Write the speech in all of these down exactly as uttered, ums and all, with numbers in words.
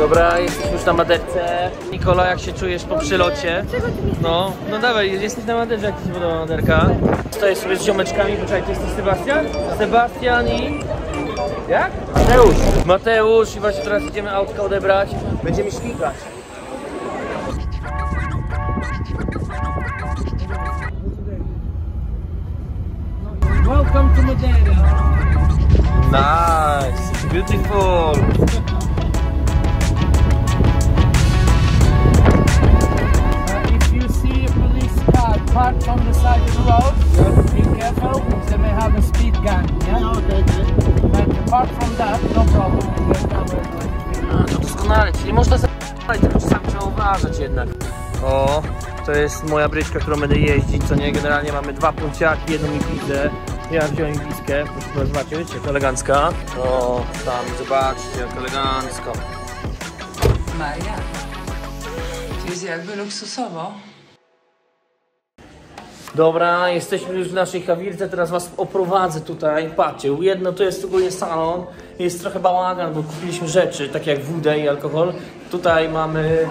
Dobra, jesteśmy już na Maderce. Nikola, jak się czujesz po przylocie? No, no dawaj, jesteś na Maderze, jak ci się podoba Maderka? Stoję sobie z ziomeczkami, poczekaj, ty jesteś Sebastian? Sebastian i... Jak? Mateusz. Mateusz i właśnie teraz idziemy autko odebrać. Będziemy śmigać. Welcome to Madeira. Nice, beautiful. Parked on the side of the road, be careful, they may have a speed gun, yeah? Okay, okay. But apart from that, no problem. No to doskonale, czyli można zabrać, tylko czasami trzeba uważać jednak. O, to jest moja bryczka, którą będę jeździć, co nie? Generalnie mamy dwa punkciaki, jedną ibizę. Ja wziąłem ibizkę, proszę zobaczyć, jak elegancka. O, tam, zobaczcie, jak elegancko. Maria, to jest jakby luksusowo. Dobra, jesteśmy już w naszej kawirce, teraz was oprowadzę tutaj. Patrzcie, jedno to jest ogólnie salon, jest trochę bałagan, bo kupiliśmy rzeczy, takie jak wódę i alkohol. Tutaj mamy...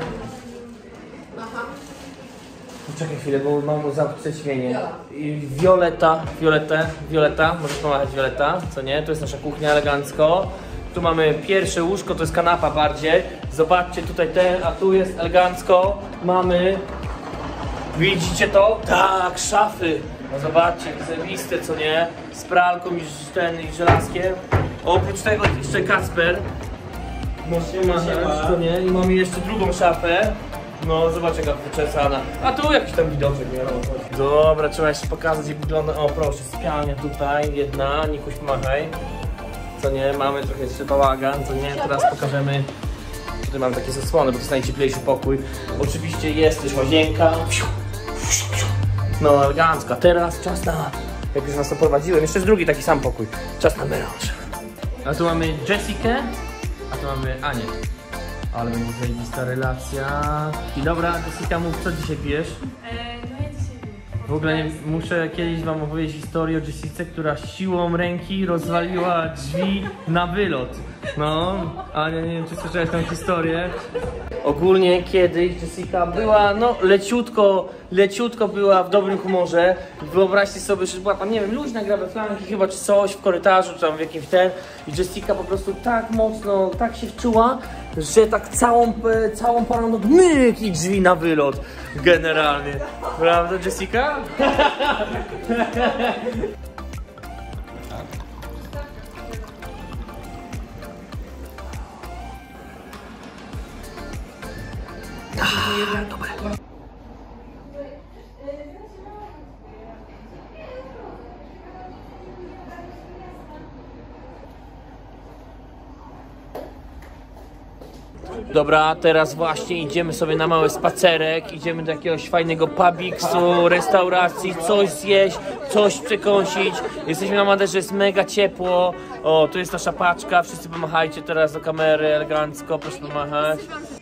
Czekaj chwilę, bo mam zaprzećwienie. Violeta, Violeta, Violeta, możesz pomachać Violeta, co nie? To jest nasza kuchnia elegancko. Tu mamy pierwsze łóżko, to jest kanapa bardziej. Zobaczcie tutaj ten, a tu jest elegancko. Mamy... Widzicie to? Tak, szafy. No zobaczcie, jak zajebiste, co nie? Z pralką i ten i żelazkiem. Oprócz tego jeszcze Kacper. Możecie machać, co nie? I mamy jeszcze drugą szafę. No zobacz, jaka wyczesana. A tu jakiś tam widoczek, nie? Dobra, trzeba jeszcze pokazać, jak wygląda. O proszę, sypialnia tutaj, jedna. Nikuś, pomachaj. Co nie? Mamy trochę jeszcze bałagan, co nie? Teraz pokażemy. Tutaj mamy takie zasłony, bo to jest najcieplejszy pokój. Oczywiście jest też łazienka. No elegancka. Teraz czas na... Jak już nas to prowadziłem, jeszcze jest drugi taki sam pokój. Czas na melanż. A tu mamy Jessikę, a tu mamy Anię. Ale będzie zajebista relacja. I dobra, Jessica, mów, co dzisiaj pijesz? W ogóle nie, muszę kiedyś wam opowiedzieć historię o Jessice, która siłą ręki rozwaliła drzwi na wylot. No, Ania, nie wiem, czy słyszałeś tę historię. Ogólnie kiedyś Jessica była, no, leciutko, leciutko była w dobrym humorze. Wyobraźcie sobie, że była tam, nie wiem, luźna gra we flanki chyba, czy coś w korytarzu, czy tam w jakimś ten. I Jessica po prostu tak mocno, tak się wczuła, że tak całą, całą parą myk i drzwi na wylot. Generalnie. Prawda, Jessica? Ah, dobre. Dobra, teraz właśnie idziemy sobie na mały spacerek, idziemy do jakiegoś fajnego pubiksu, restauracji, coś zjeść, coś przekąsić. Jesteśmy na Maderze, jest mega ciepło. O, tu jest nasza paczka, wszyscy pomachajcie teraz do kamery, elegancko, proszę pomachać.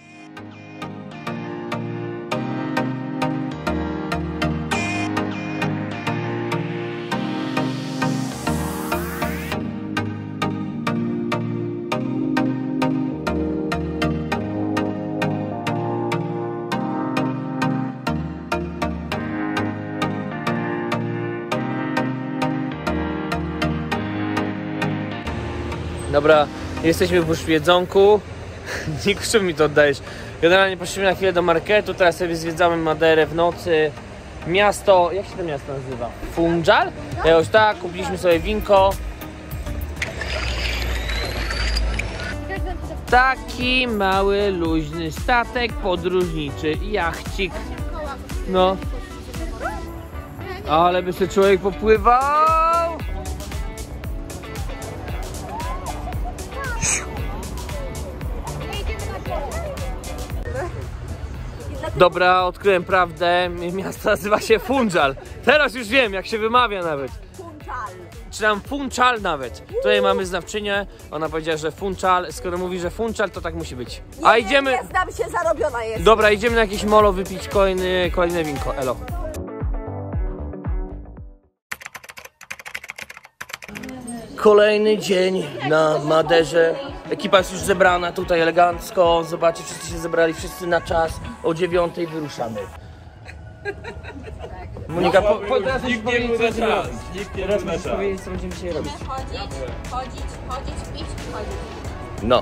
Dobra, jesteśmy już w jedzonku. Niku, mi to oddajesz. Generalnie poszliśmy na chwilę do marketu, teraz sobie zwiedzamy Maderę w nocy. Miasto, jak się to miasto nazywa? Funchal? Jakoś tak, kupiliśmy sobie winko. Taki mały, luźny statek podróżniczy, jachcik. No. Ale by się człowiek popływał. Dobra, odkryłem prawdę. Miasto nazywa się Funchal. Teraz już wiem, jak się wymawia nawet. Funchal. Czy tam Funchal nawet. Tutaj mamy znawczynię. Ona powiedziała, że Funchal. Skoro mówi, że Funchal, to tak musi być. A nie, idziemy. Nie znam się, zarobiona jest. Dobra, idziemy na jakieś molo wypić kolejny, kolejne winko. Elo. Kolejny dzień na Maderze. Ekipa jest już zebrana tutaj elegancko. Zobaczcie, wszyscy się zebrali, wszyscy na czas. O dziewiątej wyruszamy. Monika, po, po, teraz musisz powiedzieć, co będziemy robić. Teraz musisz powiedzieć, co będziemy dzisiaj robić. Chodzić, chodzić, chodzić, pić i chodzić. No.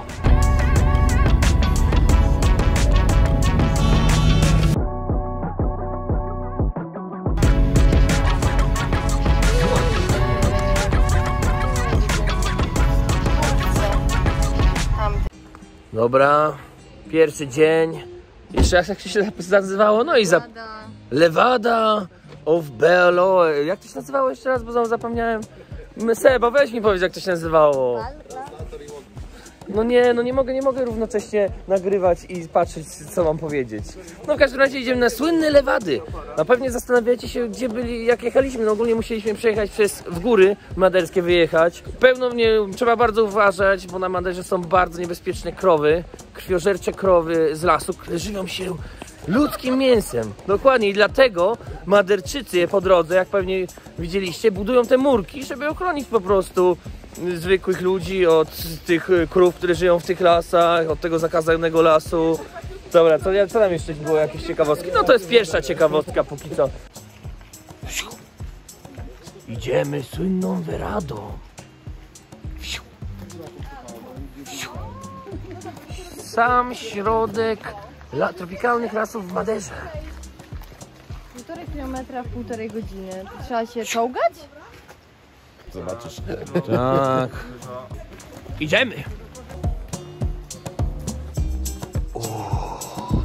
Dobra, pierwszy dzień. Jeszcze raz, jak się nazywało? No i za... Levada of Belo. Jak to się nazywało jeszcze raz, bo znowu zapomniałem. Seba, weź mi powiedz, jak to się nazywało. No nie, no nie mogę, nie mogę równocześnie nagrywać i patrzeć, co mam powiedzieć. No w każdym razie idziemy na słynne Lewady. No pewnie zastanawiacie się, gdzie byli, jak jechaliśmy. No ogólnie musieliśmy przejechać przez, w góry maderskie wyjechać. Pełno mnie, trzeba bardzo uważać, bo na Maderze są bardzo niebezpieczne krowy. Krwiożercze krowy z lasu, które żywią się ludzkim mięsem. Dokładnie i dlatego Maderczycy po drodze, jak pewnie widzieliście, budują te murki, żeby ochronić po prostu zwykłych ludzi od tych krów, które żyją w tych lasach, od tego zakazanego lasu. Dobra, co, co tam jeszcze było, jakieś ciekawostki? No to jest pierwsza ciekawostka póki co. Idziemy słynną weradą. Sam środek la, tropikalnych lasów w Maderze. Półtorej kilometra w półtorej godziny. Trzeba się czołgać? Zobaczysz. Tak. Idziemy. O.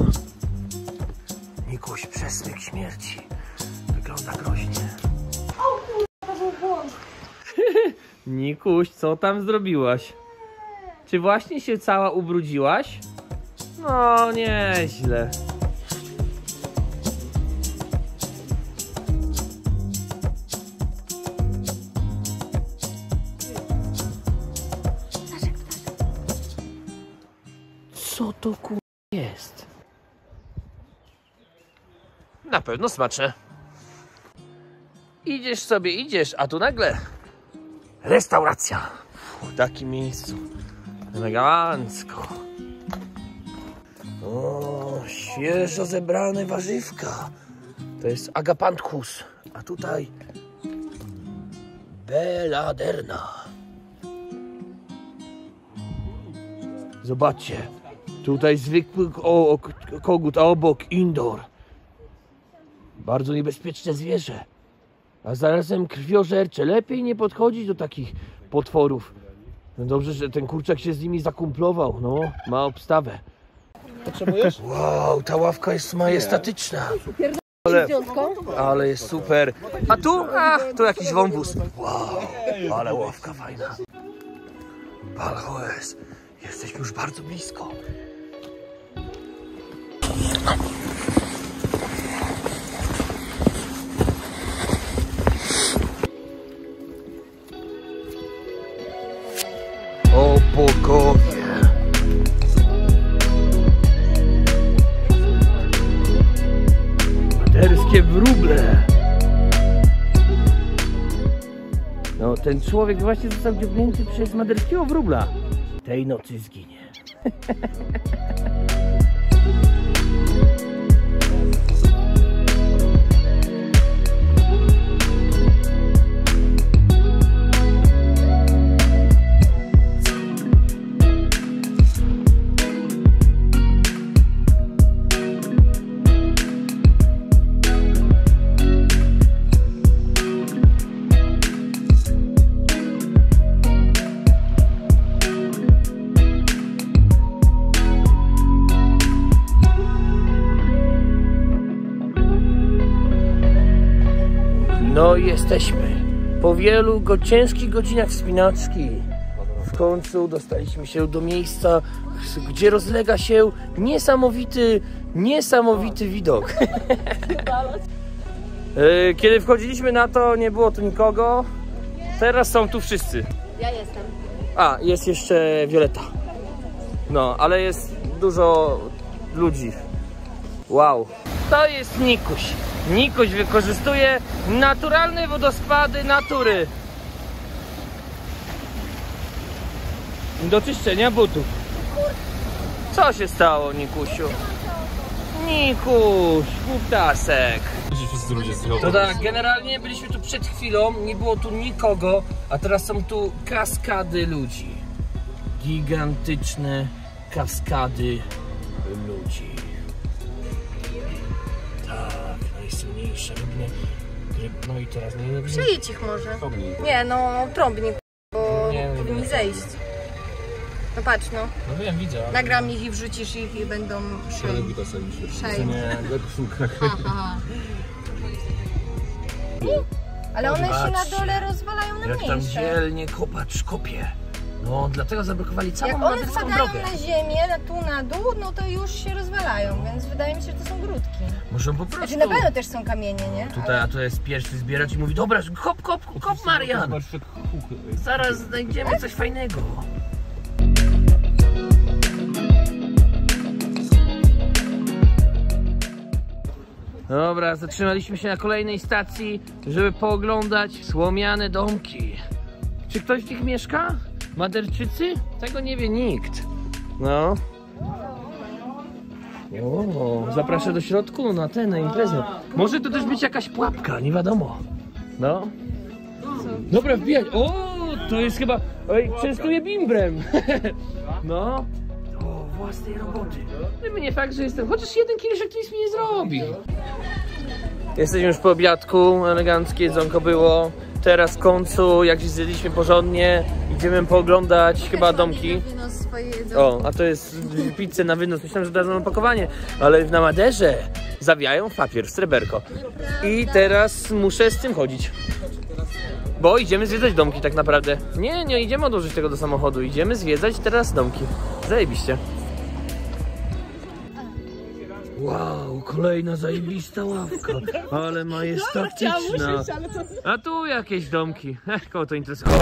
Nikuś, przesmyk śmierci. Wygląda groźnie. To był błąd. Nikuś, co tam zrobiłaś? Czy właśnie się cała ubrudziłaś? No, nieźle. Co to kur... jest? Na pewno smaczne. Idziesz sobie, idziesz, a tu nagle restauracja. W takim miejscu. Elegancko. O, świeżo zebrane warzywka. To jest agapanthus. A tutaj beladerna. Zobaczcie. Tutaj zwykły o, o, kogut, a obok indoor. Bardzo niebezpieczne zwierzę. A zarazem krwiożercze. Lepiej nie podchodzić do takich potworów. No dobrze, że ten kurczak się z nimi zakumplował. No, ma obstawę. Potrzebujesz? Wow, ta ławka jest majestatyczna. Ale, ale jest super. A tu? A, tu jakiś wąwóz. Wow, ale ławka fajna. Balchoes, jesteśmy już bardzo blisko. O bogowie! Maderskie wróble! No, ten człowiek właśnie został dziobnięty przez maderskiego wróbla. Tej nocy zginie. No i jesteśmy. Po wielu go, ciężkich godzinach wspinaczki w końcu dostaliśmy się do miejsca, gdzie rozlega się niesamowity, niesamowity widok. Kiedy wchodziliśmy na to, nie było tu nikogo. Teraz są tu wszyscy. Ja jestem. A, jest jeszcze Violeta. No, ale jest dużo ludzi. Wow. To jest Nikuś. Nikuś wykorzystuje naturalne wodospady natury. Do czyszczenia butów. Co się stało, Nikusiu? Nikuś, kutasek. Wszyscy ludzie z No tak, generalnie byliśmy tu przed chwilą, nie było tu nikogo, a teraz są tu kaskady ludzi. Gigantyczne kaskady ludzi. Tak, najsłynniejsze rybne. Ryb... No i teraz nie wiem. Przejdź ich może. Nie, no trąbnik, bo Nie, nie, powinni nie. zejść. No patrz no, No wiem, widzę. ale- nagram ich i wrzucisz ich i będą szli. Szej. Nie, Aha. Ale one się na dole rozwalają na jak tam mniejsze. dzielnie kopacz kopie. No, dlatego zablokowali całą Jak one maderską spadają drogę. na ziemię, na tu na dół, no to już się rozwalają, więc wydaje mi się, że to są grudki. Muszą po prostu... Znaczy na pewno też są kamienie, nie? Tutaj, a to jest pierwszy zbieracz i mówi, dobra, kop, kop, kop, Marian! Zaraz znajdziemy coś fajnego. Dobra, zatrzymaliśmy się na kolejnej stacji, żeby pooglądać słomiane domki. Czy ktoś w nich mieszka? Maderczycy? Tego nie wie nikt. No. O, zapraszam do środku na tę, na imprezę. Może to też być jakaś pułapka, nie wiadomo. No. Dobra, wbijać. O, to jest chyba... Oj, częstuję bimbrem. No. O, własnej roboty. No i nie fakt, że jestem... Chociaż jeden kieliszek to nic mi nie zrobił. Jesteśmy już po obiadku, eleganckie jedzonko było. Teraz w końcu, jak zjedliśmy porządnie, idziemy pooglądać chyba domki. O, a to jest pizzę na wynos. Myślałem, że dadzą opakowanie, ale na Maderze zawijają w papier, w sreberko. I teraz muszę z tym chodzić. Bo idziemy zwiedzać domki tak naprawdę. Nie, nie idziemy odłożyć tego do samochodu. Idziemy zwiedzać teraz domki. Zajebiście. Wow, kolejna zajebista ławka, ale majestatyczna. A tu jakieś domki. Ech, koło to interesuje.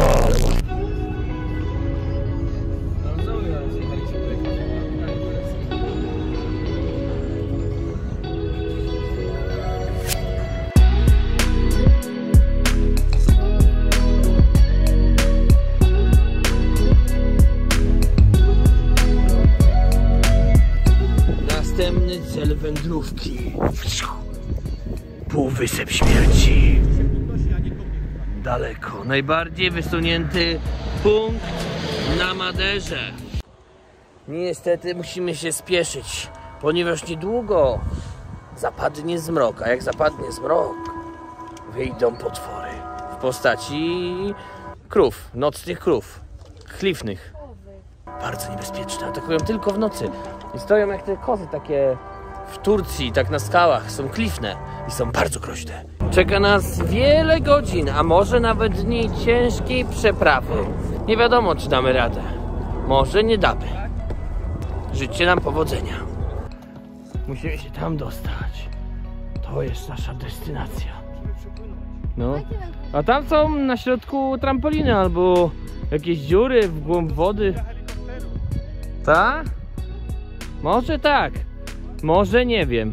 Następny cel wędrówki. Półwysep śmierci. Daleko. Najbardziej wysunięty punkt na Maderze. Niestety musimy się spieszyć, ponieważ niedługo zapadnie zmrok. A jak zapadnie zmrok, wyjdą potwory w postaci krów, nocnych krów, klifnych. Bardzo niebezpieczne, atakują tylko w nocy. I stoją jak te kozy takie w Turcji, tak na skałach. Są klifne i są bardzo groźne. Czeka nas wiele godzin, a może nawet dni ciężkiej przeprawy. Nie wiadomo, czy damy radę. Może nie damy. Życzcie nam powodzenia. Musimy się tam dostać. To jest nasza destynacja. No. A tam są na środku trampoliny albo jakieś dziury w głąb wody. Tak? Może tak, może nie wiem.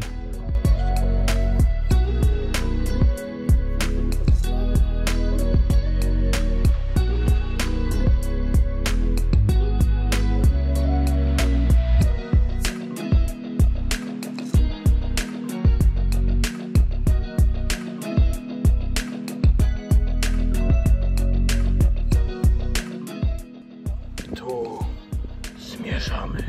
Tu zmierzamy.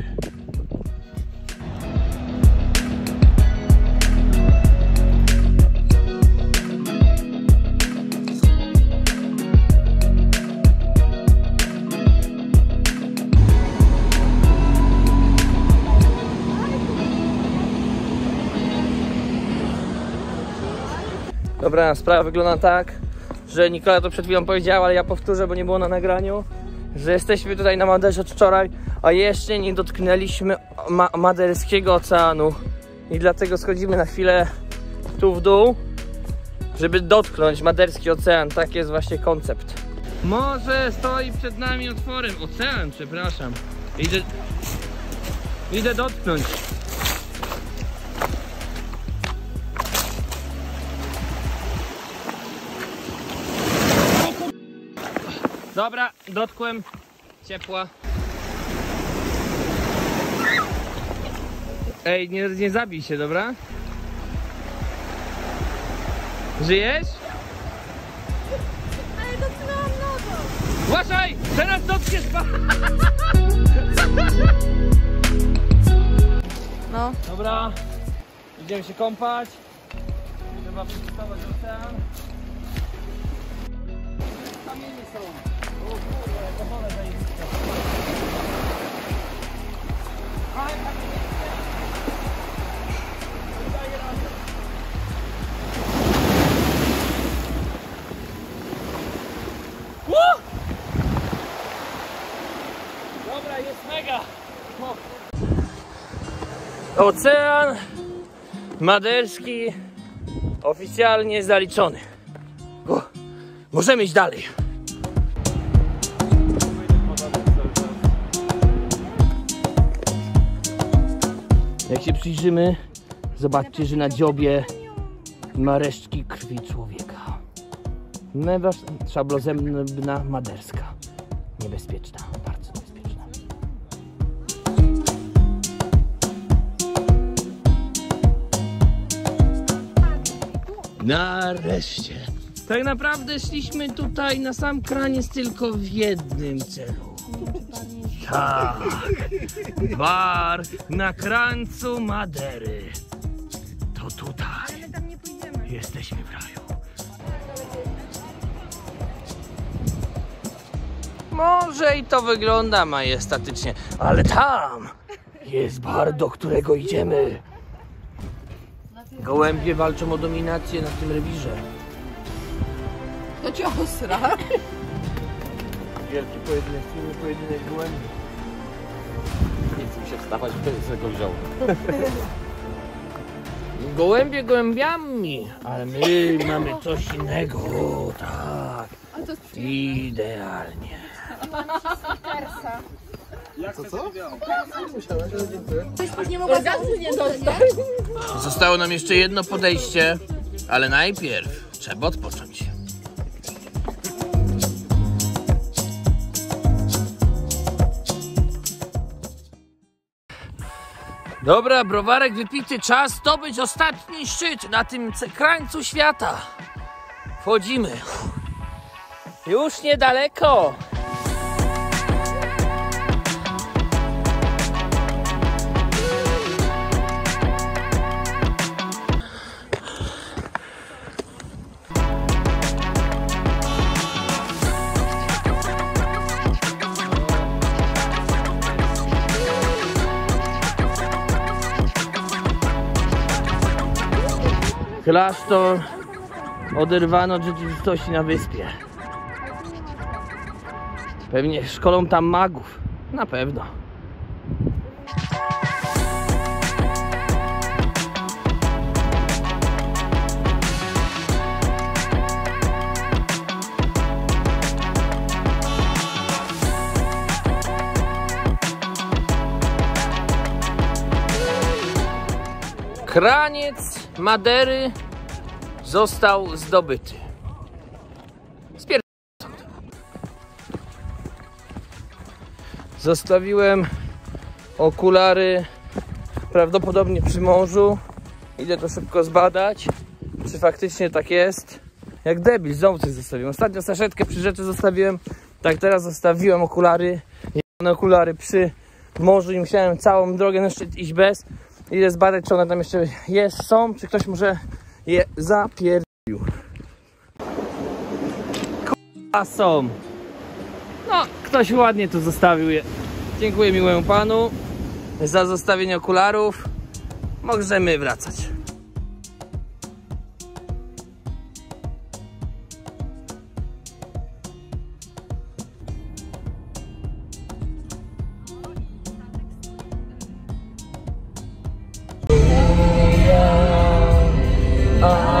Dobra, sprawa wygląda tak, że Nikola to przed chwilą powiedziała, ale ja powtórzę, bo nie było na nagraniu, że jesteśmy tutaj na Maderze od wczoraj, a jeszcze nie dotknęliśmy ma Maderskiego Oceanu. I dlatego schodzimy na chwilę tu w dół, żeby dotknąć Maderski Ocean. Tak jest właśnie koncept. Morze stoi przed nami otworem. Ocean, przepraszam. Idę, idę dotknąć. Dobra, dotkłem. Ciepła. Ej, nie, nie zabij się, dobra? Żyjesz? Ale dotknęłam nogą! Uważaj! Teraz dotkniesz pa... No. Dobra, idziemy się kąpać. Trzeba przygotować ocean. Kamienie są. O kurde, to wolę zajebiste. Ale kamienie. Daję radę. Woo! Dobra, jest mega. O. Ocean maderski oficjalnie zaliczony. O, możemy iść dalej. Jak się przyjrzymy, zobaczcie, że na dziobie ma resztki krwi człowieka. Mewa szablozębna maderska. Niebezpieczna, bardzo niebezpieczna. Nareszcie. Tak naprawdę szliśmy tutaj na sam kraniec tylko w jednym celu. Tak. Bar na krańcu Madery. To tutaj. Ale tam nie pójdziemy. Jesteśmy w raju. Może i to wygląda majestatycznie, ale tam jest bar, do którego idziemy. Gołębie walczą o dominację na tym rewirze. To cię osra. Wielki pojedynek, silny pojedynek gołębi. Nie chcę mi się wstawać, wtedy sobie go wziął. Gołębie gołębiami, ale my mamy coś innego. O, tak. Idealnie. Co, co? Zostało nam jeszcze jedno podejście, ale najpierw trzeba odpocząć. Dobra, browarek wypity, czas zdobyć ostatni szczyt na tym krańcu świata. Wchodzimy. Już niedaleko. Klasztor oderwano od rzeczywistości na wyspie. Pewnie szkolą tam magów. Na pewno. Kraniec Madery został zdobyty. Spier... Zostawiłem okulary prawdopodobnie przy morzu. Idę to szybko zbadać, czy faktycznie tak jest. Jak debil, znowu coś zostawiłem. Ostatnio saszetkę przy rzeczy zostawiłem, tak teraz zostawiłem okulary. Jedne okulary przy morzu i musiałem całą drogę na szczyt iść bez. Idę zbadać, czy one tam jeszcze jest, są, czy ktoś może je zapierdził. K***a są. No, ktoś ładnie tu zostawił je. Dziękuję miłemu panu za zostawienie okularów. Możemy wracać. Ah.